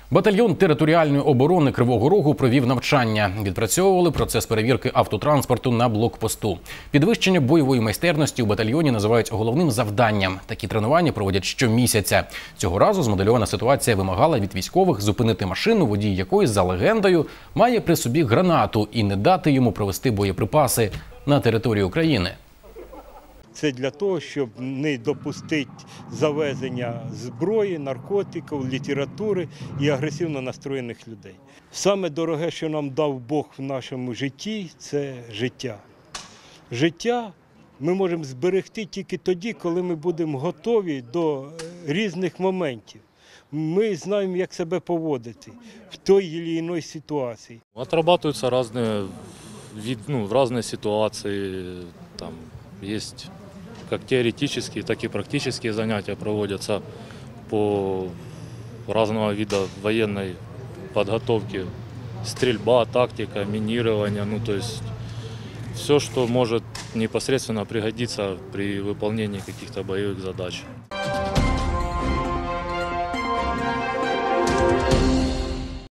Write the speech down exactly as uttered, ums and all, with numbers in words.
Батальйон територіальної оборони Кривого Рогу провів навчання. Відпрацьовували процес перевірки автотранспорту на блокпосту. Підвищення бойової майстерності у батальйоні називають головним завданням. Такі тренування проводять щомісяця. Цього разу змодельована ситуація вимагала від військових зупинити машину, водій якої, за легендою, має при собі гранату і не дати йому провести боєприпаси на територію України. Це для того, щоб не допустити завезення зброї, наркотиків, літератури і агресивно настроєних людей. Саме дороге, що нам дав Бог в нашому житті, це життя. Життя ми можемо зберегти тільки тоді, коли ми будемо готові до різних моментів. Ми знаємо, як себе поводити в той чи іншій ситуації. Отрабатываются разные, вид, ну, разные ситуации. Там есть как теоретические, так и практические занятия проводятся по разного вида военной подготовки. Стрельба, тактика, минирование. Ну, то есть все, что может непосредственно пригодиться при выполнении каких-то боевых задач.